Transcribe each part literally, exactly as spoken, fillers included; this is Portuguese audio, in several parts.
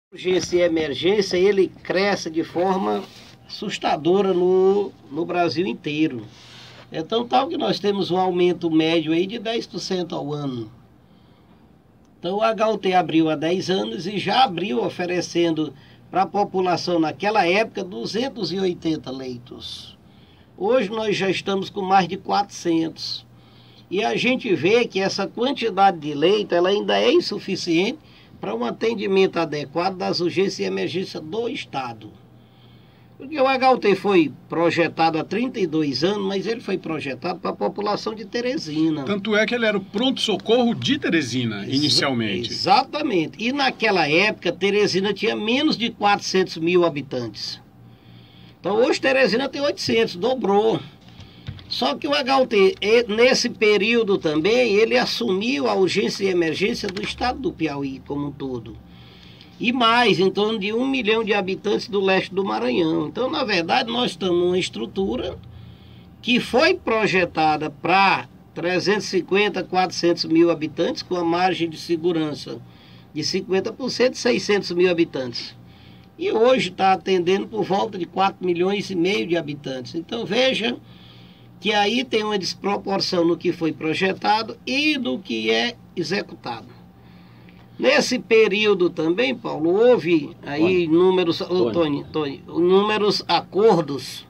Urgência e emergência, ele cresce de forma assustadora no, no Brasil inteiro. Então, tal que nós temos um aumento médio aí de dez por cento ao ano. Então, o H U T abriu há dez anos e já abriu oferecendo para a população naquela época duzentos e oitenta leitos. Hoje nós já estamos com mais de quatrocentos. E a gente vê que essa quantidade de leito ela ainda é insuficiente para um atendimento adequado das urgências e emergências do Estado. Porque o H U T foi projetado há trinta e dois anos, mas ele foi projetado para a população de Teresina. Tanto é que ele era o pronto-socorro de Teresina, Exa inicialmente. Exatamente. E naquela época, Teresina tinha menos de quatrocentos mil habitantes. Então hoje Teresina tem oitocentos, dobrou. Só que o H U T, nesse período também, ele assumiu a urgência e emergência do estado do Piauí como um todo. E mais, em torno de um milhão de habitantes do leste do Maranhão. Então, na verdade, nós estamos numa estrutura que foi projetada para trezentos e cinquenta, quatrocentos mil habitantes, com a margem de segurança de cinquenta por cento, seiscentos mil habitantes. E hoje está atendendo por volta de quatro milhões e meio de habitantes. Então, veja que aí tem uma desproporção no que foi projetado e do que é executado. Nesse período também, Paulo, houve aí números, oh, Tony, Tony, números acordos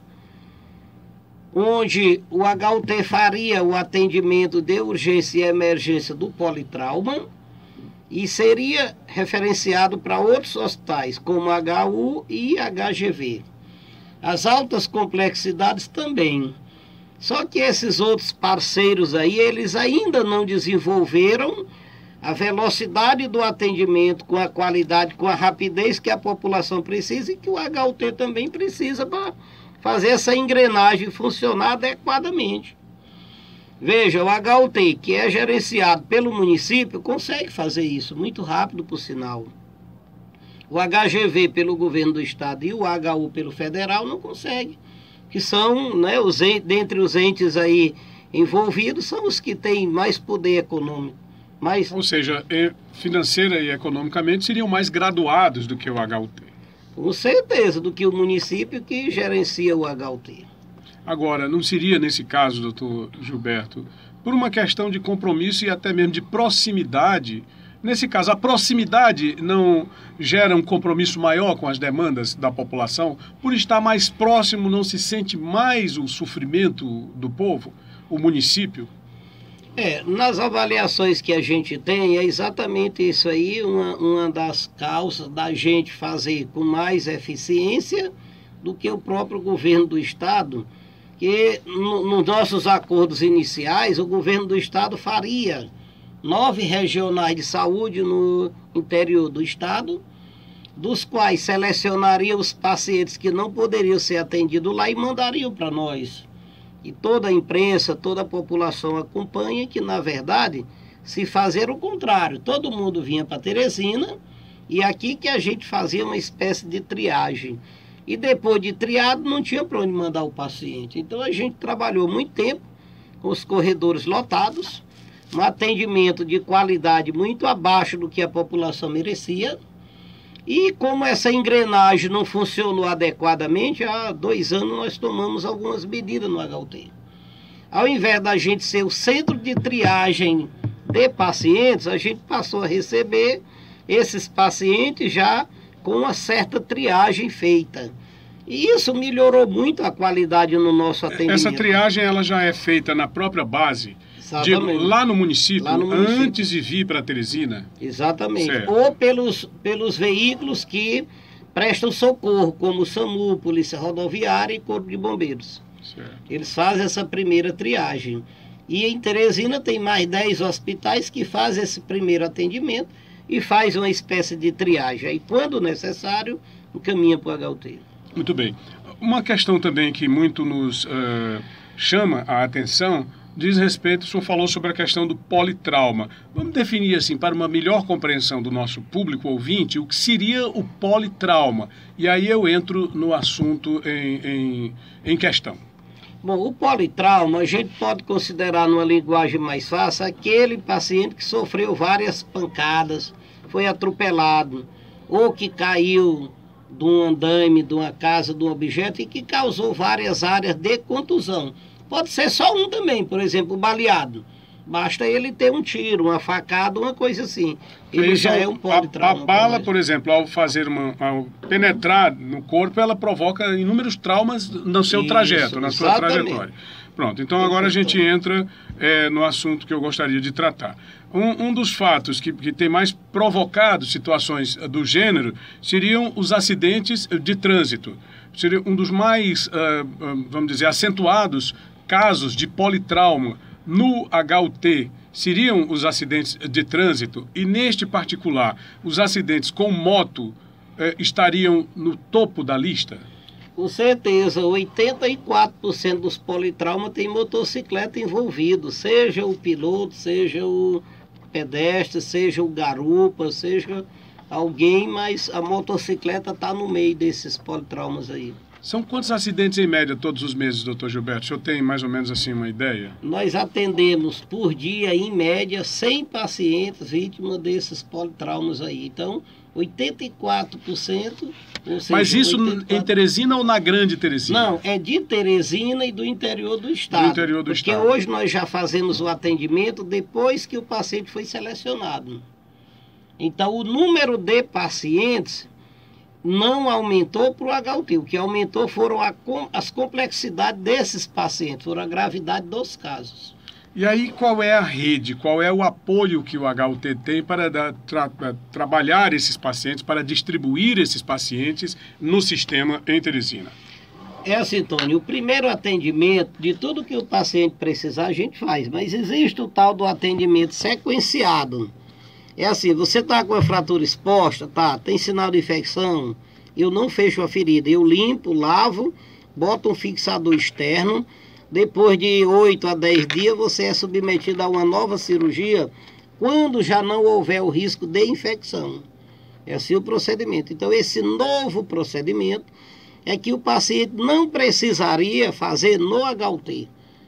onde o H U T faria o atendimento de urgência e emergência do politrauma e seria referenciado para outros hospitais, como H U e H G V. As altas complexidades também. Só que esses outros parceiros aí, eles ainda não desenvolveram a velocidade do atendimento com a qualidade, com a rapidez que a população precisa e que o H U T também precisa para fazer essa engrenagem funcionar adequadamente. Veja, o H U T, que é gerenciado pelo município, consegue fazer isso muito rápido, por sinal. O H G V pelo governo do estado e o H U pelo federal não consegue. Que são, né, os entes, dentre os entes aí envolvidos, são os que têm mais poder econômico. Mais... Ou seja, financeira e economicamente seriam mais graduados do que o H U T. Com certeza, do que o município que gerencia o H U T. Agora, não seria nesse caso, doutor Gilberto, por uma questão de compromisso e até mesmo de proximidade. Nesse caso, a proximidade não gera um compromisso maior com as demandas da população? Por estar mais próximo, não se sente mais o sofrimento do povo, o município? É, nas avaliações que a gente tem, é exatamente isso aí, uma, uma das causas da gente fazer com mais eficiência do que o próprio governo do estado, que no, nos nossos acordos iniciais, o governo do estado faria nove regionais de saúde no interior do estado, dos quais selecionaria os pacientes que não poderiam ser atendidos lá e mandariam para nós. E toda a imprensa, toda a população acompanha que, na verdade, se fazer o contrário. Todo mundo vinha para Teresina e aqui que a gente fazia uma espécie de triagem. E depois de triado, não tinha para onde mandar o paciente. Então a gente trabalhou muito tempo com os corredores lotados, um atendimento de qualidade muito abaixo do que a população merecia. E como essa engrenagem não funcionou adequadamente, há dois anos nós tomamos algumas medidas no H U T. Ao invés da gente ser o centro de triagem de pacientes, a gente passou a receber esses pacientes já com uma certa triagem feita. E isso melhorou muito a qualidade no nosso atendimento. Essa triagem ela já é feita na própria base? Digo, lá no município, lá no município, antes de vir para Teresina? Exatamente. Certo. Ou pelos, pelos veículos que prestam socorro, como o SAMU, Polícia Rodoviária e Corpo de Bombeiros. Certo. Eles fazem essa primeira triagem. E em Teresina tem mais dez hospitais que fazem esse primeiro atendimento e faz uma espécie de triagem. Aí, quando necessário, encaminha para o H U T. Muito bem. Uma questão também que muito nos uh, chama a atenção diz respeito, o senhor falou sobre a questão do politrauma. Vamos definir assim, para uma melhor compreensão do nosso público ouvinte, o que seria o politrauma. E aí eu entro no assunto em, em, em questão. Bom, o politrauma a gente pode considerar numa linguagem mais fácil aquele paciente que sofreu várias pancadas, foi atropelado, ou que caiu de um andaime, de uma casa, de um objeto e que causou várias áreas de contusão. Pode ser só um também, por exemplo, o baleado. Basta ele ter um tiro, uma facada, uma coisa assim. Ele já é um politrauma. A, a bala, por exemplo, ao fazer uma, ao penetrar no corpo, ela provoca inúmeros traumas no seu Isso, trajeto, na sua exatamente. trajetória. Pronto, então agora a gente entra é, no assunto que eu gostaria de tratar. Um, um dos fatos que, que tem mais provocado situações do gênero seriam os acidentes de trânsito. Seria um dos mais, uh, uh, vamos dizer, acentuados casos de politrauma no H U T seriam os acidentes de trânsito e, neste particular, os acidentes com moto eh, estariam no topo da lista? Com certeza, oitenta e quatro por cento dos politraumas tem motocicleta envolvido, seja o piloto, seja o pedestre, seja o garupa, seja alguém, mas a motocicleta está no meio desses politraumas aí. São quantos acidentes em média todos os meses, doutor Gilberto? O senhor tem mais ou menos assim uma ideia? Nós atendemos por dia, em média, cem pacientes vítimas desses politraumas aí. Então, oitenta e quatro por cento... Ou seja, mas isso oitenta e quatro... em Teresina ou na Grande Teresina? Não, é de Teresina e do interior do estado. Do interior do porque estado. Porque hoje nós já fazemos o atendimento depois que o paciente foi selecionado. Então, o número de pacientes não aumentou para o H U T. O que aumentou foram a, as complexidades desses pacientes, foram a gravidade dos casos. E aí, qual é a rede, qual é o apoio que o H U T tem para da, tra, trabalhar esses pacientes, para distribuir esses pacientes no sistema em Teresina? É assim, Tony, o primeiro atendimento, de tudo que o paciente precisar, a gente faz, mas existe o tal do atendimento sequenciado. É assim, você está com a fratura exposta, tá? Tem sinal de infecção, eu não fecho a ferida, eu limpo, lavo, boto um fixador externo, depois de oito a dez dias você é submetido a uma nova cirurgia quando já não houver o risco de infecção. É assim o procedimento. Então esse novo procedimento é que o paciente não precisaria fazer no H U T.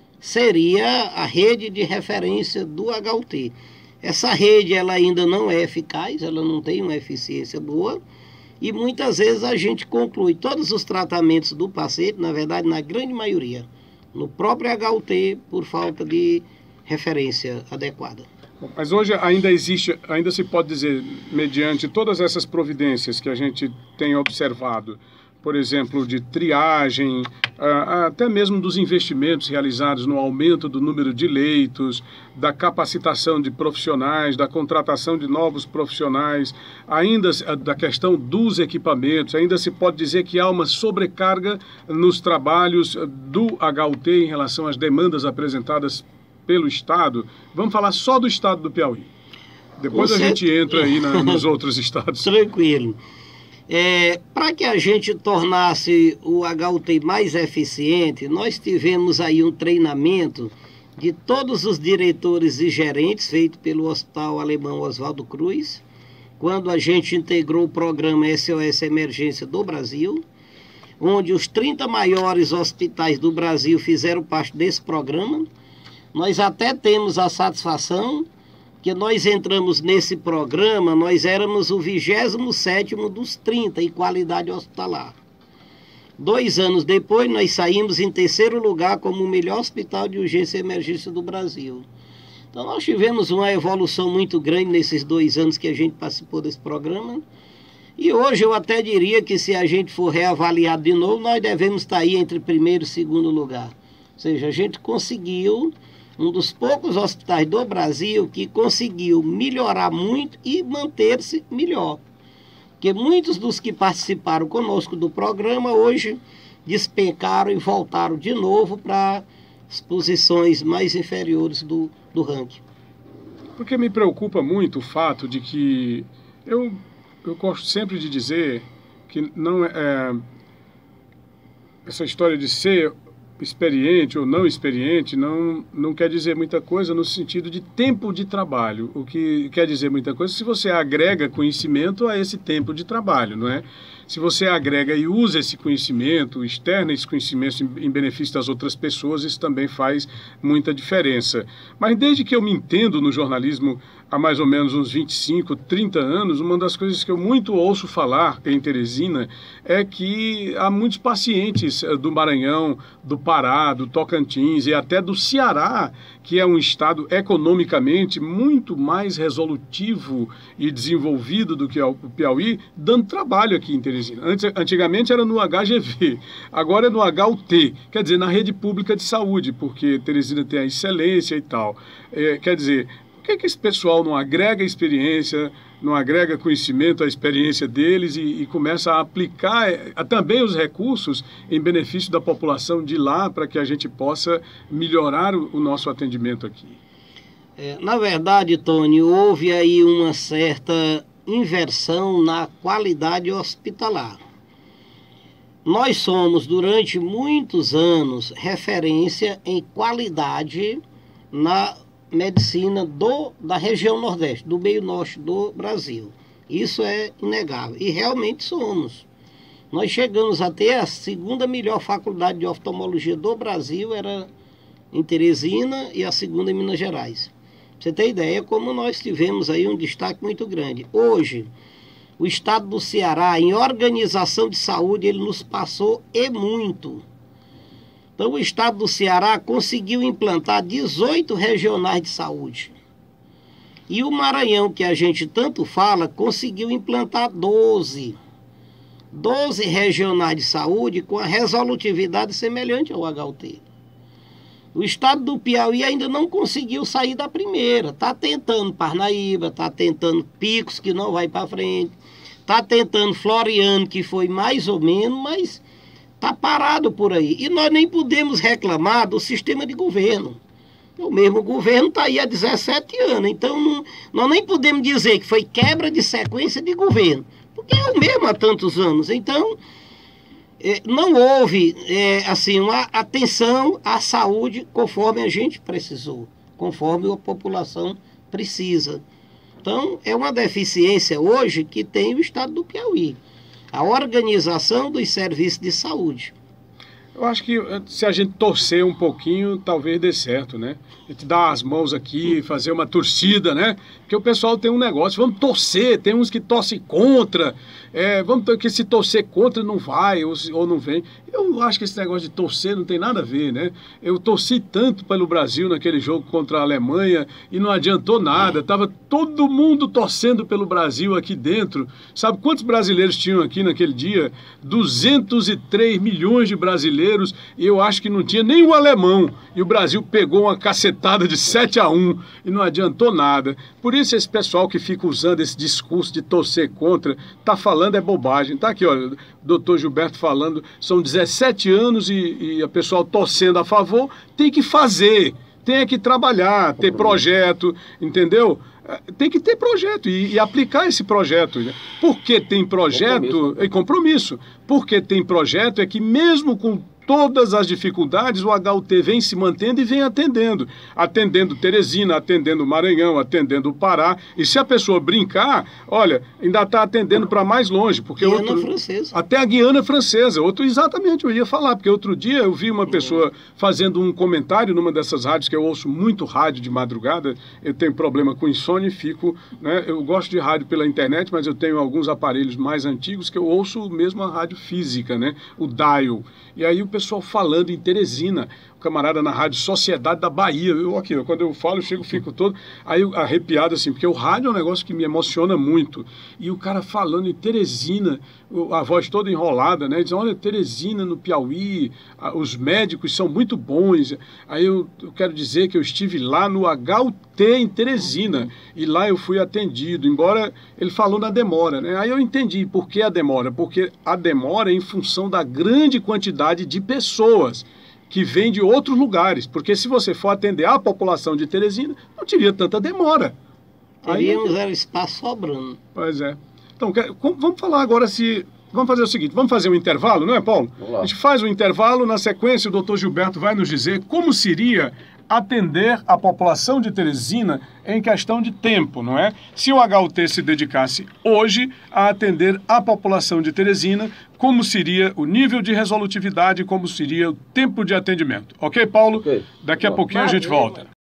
Seria a rede de referência do H U T. Essa rede ela ainda não é eficaz, ela não tem uma eficiência boa e muitas vezes a gente conclui todos os tratamentos do paciente, na verdade, na grande maioria, no próprio H U T por falta de referência adequada. Mas hoje ainda existe, ainda se pode dizer, mediante todas essas providências que a gente tem observado, por exemplo, de triagem, até mesmo dos investimentos realizados no aumento do número de leitos, da capacitação de profissionais, da contratação de novos profissionais, ainda da questão dos equipamentos, ainda se pode dizer que há uma sobrecarga nos trabalhos do H U T em relação às demandas apresentadas pelo Estado. Vamos falar só do Estado do Piauí. Depois Você... a gente entra aí na, nos outros estados. Tranquilo. É, para que a gente tornasse o H U T mais eficiente, nós tivemos aí um treinamento de todos os diretores e gerentes feito pelo Hospital Alemão Oswaldo Cruz, quando a gente integrou o programa S O S Emergência do Brasil, onde os trinta maiores hospitais do Brasil fizeram parte desse programa. Nós até temos a satisfação que nós entramos nesse programa, nós éramos o vigésimo sétimo dos trinta em qualidade hospitalar. Dois anos depois, nós saímos em terceiro lugar como o melhor hospital de urgência e emergência do Brasil. Então, nós tivemos uma evolução muito grande nesses dois anos que a gente participou desse programa. E hoje eu até diria que se a gente for reavaliado de novo, nós devemos estar aí entre primeiro e segundo lugar. Ou seja, a gente conseguiu... um dos poucos hospitais do Brasil que conseguiu melhorar muito e manter-se melhor. Porque muitos dos que participaram conosco do programa hoje despencaram e voltaram de novo para as posições mais inferiores do, do ranking. Porque me preocupa muito o fato de que eu, eu gosto sempre de dizer que não é, é essa história de ser experiente ou não experiente não, não quer dizer muita coisa no sentido de tempo de trabalho. O que quer dizer muita coisa se você agrega conhecimento a esse tempo de trabalho, não é? Se você agrega e usa esse conhecimento, externa esse conhecimento em benefício das outras pessoas, isso também faz muita diferença. Mas desde que eu me entendo no jornalismo há mais ou menos uns vinte e cinco, trinta anos, uma das coisas que eu muito ouço falar em Teresina é que há muitos pacientes do Maranhão, do Pará, do Tocantins e até do Ceará, que é um estado economicamente muito mais resolutivo e desenvolvido do que o Piauí, dando trabalho aqui em Teresina. Antes, antigamente era no H G V, agora é no H U T, quer dizer, na rede pública de saúde, porque Teresina tem a excelência e tal. É, quer dizer, por que, que esse pessoal não agrega experiência, não agrega conhecimento à experiência deles e, e começa a aplicar a, também os recursos em benefício da população de lá para que a gente possa melhorar o, o nosso atendimento aqui? É, na verdade, Tony, houve aí uma certa inversão na qualidade hospitalar. Nós somos, durante muitos anos, referência em qualidade na medicina do, da região Nordeste, do meio norte do Brasil. Isso é inegável. E realmente somos. Nós chegamos a ter a segunda melhor faculdade de oftalmologia do Brasil, era em Teresina, e a segunda em Minas Gerais. Pra você ter ideia como nós tivemos aí um destaque muito grande. Hoje, o estado do Ceará, em organização de saúde, ele nos passou e muito. Então, o estado do Ceará conseguiu implantar dezoito regionais de saúde. E o Maranhão, que a gente tanto fala, conseguiu implantar doze. doze regionais de saúde com a resolutividade semelhante ao H U T. O estado do Piauí ainda não conseguiu sair da primeira. Está tentando Parnaíba, está tentando Picos, que não vai para frente. Está tentando Floriano, que foi mais ou menos, mas está parado por aí. E nós nem podemos reclamar do sistema de governo. O mesmo governo está aí há dezessete anos. Então, não, nós nem podemos dizer que foi quebra de sequência de governo. Porque é o mesmo há tantos anos. Então, é, não houve é, assim, uma atenção à saúde conforme a gente precisou. Conforme a população precisa. Então, é uma deficiência hoje que tem o estado do Piauí. A organização dos serviços de saúde. Eu acho que se a gente torcer um pouquinho, talvez dê certo, né? A gente dar as mãos aqui, fazer uma torcida, né? Porque o pessoal tem um negócio, vamos torcer, tem uns que torcem contra, é, vamos que se torcer contra não vai ou, ou não vem. Eu acho que esse negócio de torcer não tem nada a ver, né? Eu torci tanto pelo Brasil naquele jogo contra a Alemanha e não adiantou nada. Tava todo mundo torcendo pelo Brasil aqui dentro. Sabe quantos brasileiros tinham aqui naquele dia? duzentos e três milhões de brasileiros e eu acho que não tinha nenhum alemão. E o Brasil pegou uma cacetada de sete a um e não adiantou nada. Por isso esse pessoal que fica usando esse discurso de torcer contra, tá falando é bobagem. Tá aqui, olha, o doutor Gilberto falando, são dezessete anos e, e a pessoa torcendo a favor, tem que fazer, tem que trabalhar, ter projeto, entendeu? Tem que ter projeto e, e aplicar esse projeto. Né? Porque tem projeto e compromisso. Porque tem projeto é que mesmo com todas as dificuldades, o H U T vem se mantendo e vem atendendo. Atendendo Teresina, atendendo Maranhão, atendendo o Pará. E se a pessoa brincar, olha, ainda está atendendo para mais longe. Porque Guiana outro, Francesa. Até a Guiana Francesa. Outro, exatamente, eu ia falar. Porque outro dia eu vi uma pessoa fazendo um comentário numa dessas rádios, que eu ouço muito rádio de madrugada. Eu tenho problema com insônia e fico... Né, eu gosto de rádio pela internet, mas eu tenho alguns aparelhos mais antigos que eu ouço mesmo a rádio física, né, o dial. E aí o pessoal falando em Teresina, o camarada na rádio Sociedade da Bahia, eu aqui, quando eu falo, eu chego, fico todo aí eu, arrepiado assim, porque o rádio é um negócio que me emociona muito, e o cara falando em Teresina, a voz toda enrolada, né, dizendo, olha, Teresina no Piauí, os médicos são muito bons, aí eu, eu quero dizer que eu estive lá no H U T em Teresina, e lá eu fui atendido, embora ele falou na demora, né, aí eu entendi por que a demora, porque a demora é em função da grande quantidade de pessoas que vêm de outros lugares, porque se você for atender a população de Teresina, não teria tanta demora. Teríamos aí, espaço sobrando. Pois é. Então, vamos falar agora se... Vamos fazer o seguinte, vamos fazer um intervalo, não é, Paulo? A gente faz o um intervalo, na sequência o doutor Gilberto vai nos dizer como seria atender a população de Teresina em questão de tempo, não é? Se o H U T se dedicasse hoje a atender a população de Teresina, como seria o nível de resolutividade, como seria o tempo de atendimento. Ok, Paulo? Okay. Daqui a pouquinho a gente volta.